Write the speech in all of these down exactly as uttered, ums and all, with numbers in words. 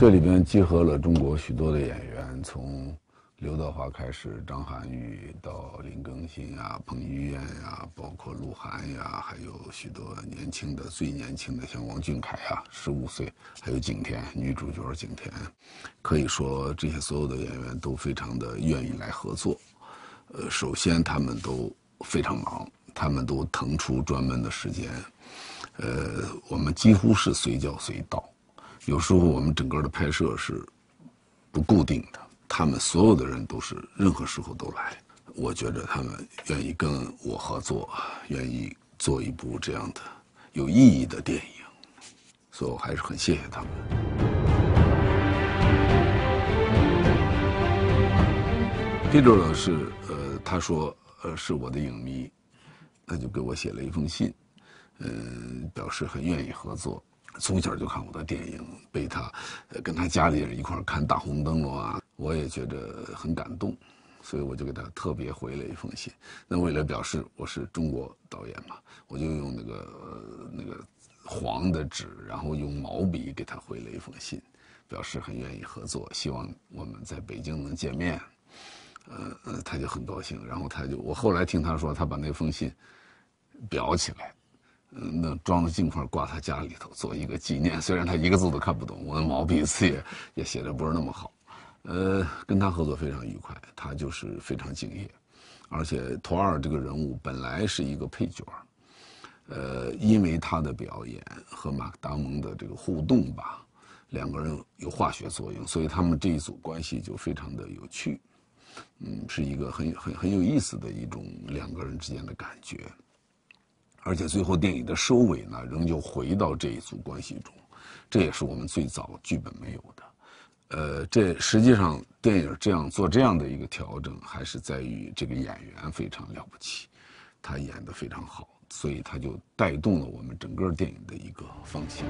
这里边集合了中国许多的演员，从刘德华开始，张涵予到林更新呀、彭于晏呀，包括鹿晗呀，还有许多年轻的、最年轻的，像王俊凯呀，十五岁，还有景甜，女主角景甜。可以说，这些所有的演员都非常的愿意来合作。呃，首先他们都非常忙，他们都腾出专门的时间。呃，我们几乎是随叫随到。有时候我们整个的拍摄是不固定的，他们所有的人都是任何时候都来。我觉得他们愿意跟我合作，愿意做一部这样的有意义的电影，所以我还是很谢谢他们。Peter 是呃，他说呃是我的影迷，他就给我写了一封信，嗯、呃，表示很愿意合作。从小就看我的电影，被他，呃，跟他家里人一块看《大红灯笼》啊，我也觉得很感动，所以我就给他特别回了一封信。那为了表示我是中国导演嘛，我就用那个、呃、那个黄的纸，然后用毛笔给他回了一封信，表示很愿意合作，希望我们在北京能见面。呃呃，他就很高兴，然后他就，我后来听他说，他把那封信裱起来。嗯，那装着镜块挂他家里头做一个纪念，虽然他一个字都看不懂，我的毛笔字也也写的不是那么好，呃，跟他合作非常愉快，他就是非常敬业，而且托二这个人物本来是一个配角，呃，因为他的表演和马克·达蒙的这个互动吧，两个人有化学作用，所以他们这一组关系就非常的有趣，嗯，是一个很很很有意思的一种两个人之间的感觉。而且最后电影的收尾呢，仍旧回到这一组关系中，这也是我们最早剧本没有的。呃，这实际上电影这样做这样的一个调整，还是在于这个演员非常了不起，他演得非常好，所以他就带动了我们整个电影的一个方向。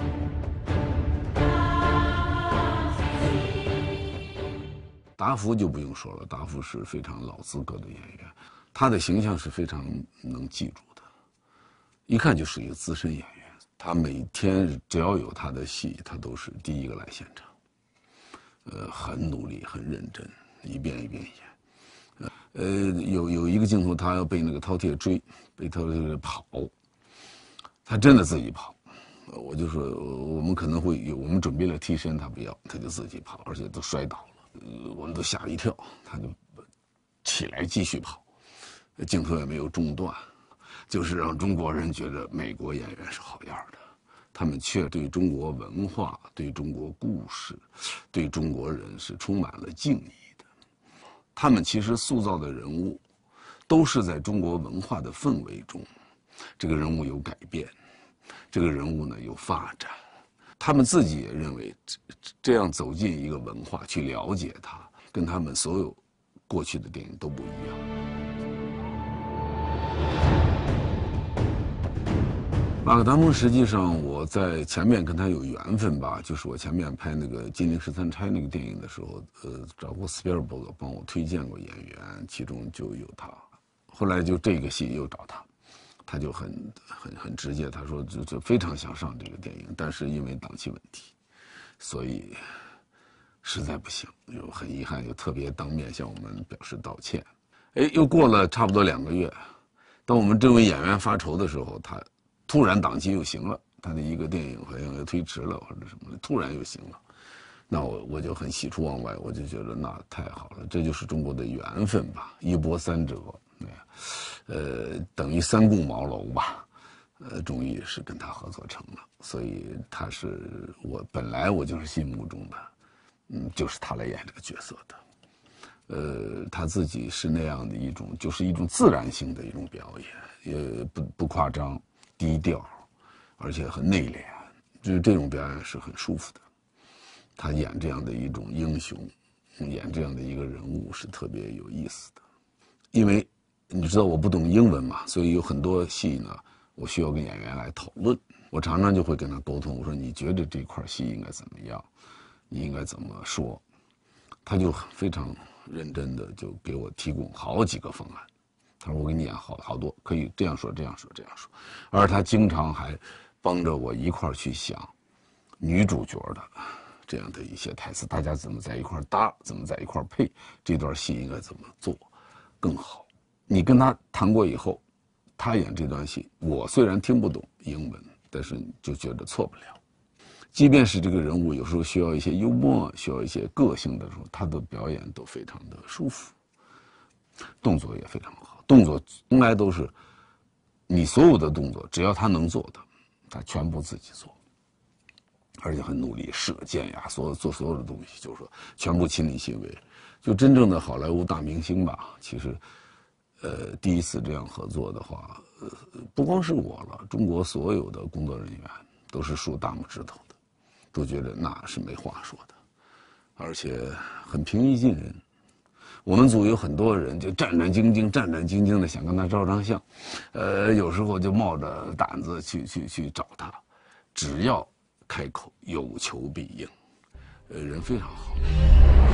达福就不用说了，达福是非常老资格的演员，他的形象是非常能记住。一看就是一个资深演员，他每天只要有他的戏，他都是第一个来现场，呃，很努力，很认真，一遍一遍演。呃，有有一个镜头，他要被那个饕餮追，被饕餮跑，他真的自己跑。我就说，我们可能会有，我们准备了替身，他不要，他就自己跑，而且都摔倒了，呃，我们都吓一跳，他就起来继续跑，镜头也没有中断。就是让中国人觉得美国演员是好样的，他们却对中国文化、对中国故事、对中国人是充满了敬意的。他们其实塑造的人物，都是在中国文化的氛围中，这个人物有改变，这个人物呢有发展。他们自己也认为，这样走进一个文化去了解它，跟他们所有过去的电影都不一样。马克·达蒙实际上我在前面跟他有缘分吧，就是我前面拍那个《金陵十三钗》那个电影的时候，呃，找过斯皮尔伯格帮我推荐过演员，其中就有他。后来就这个戏又找他，他就很很很直接，他说就就非常想上这个电影，但是因为档期问题，所以实在不行，又很遗憾，又特别当面向我们表示道歉。哎，又过了差不多两个月，当我们这位演员发愁的时候，他突然档期又行了，他的一个电影好像又推迟了或者什么的，突然又行了，那我我就很喜出望外，我就觉得那太好了，这就是中国的缘分吧，一波三折，呃，等于三顾茅庐吧，呃，终于是跟他合作成了，所以他是我本来我就是心目中的，嗯，就是他来演这个角色的。呃，他自己是那样的一种，就是一种自然性的一种表演，也不不夸张，低调，而且很内敛，就是这种表演是很舒服的。他演这样的一种英雄，演这样的一个人物是特别有意思的。因为你知道我不懂英文嘛，所以有很多戏呢，我需要跟演员来讨论。我常常就会跟他沟通，我说你觉得这块戏应该怎么样，你应该怎么说，他就非常认真的就给我提供好几个方案，他说我给你演好好多，可以这样说这样说这样说，而他经常还帮着我一块儿去想女主角的这样的一些台词，大家怎么在一块搭，怎么在一块配，这段戏应该怎么做更好。你跟他谈过以后，他演这段戏，我虽然听不懂英文，但是就觉得错不了。即便是这个人物有时候需要一些幽默，需要一些个性的时候，他的表演都非常的舒服，动作也非常好。动作从来都是你所有的动作，只要他能做的，他全部自己做，而且很努力，射箭呀，所有做所有的东西，就是说全部亲力亲为。就真正的好莱坞大明星吧，其实，呃，第一次这样合作的话，呃，不光是我了，中国所有的工作人员都是竖大拇指头的，都觉得那是没话说的，而且很平易近人。我们组有很多人就战战兢兢、战战兢兢的想跟他照张相，呃，有时候就冒着胆子去去去找他，只要开口有求必应，呃，人非常好。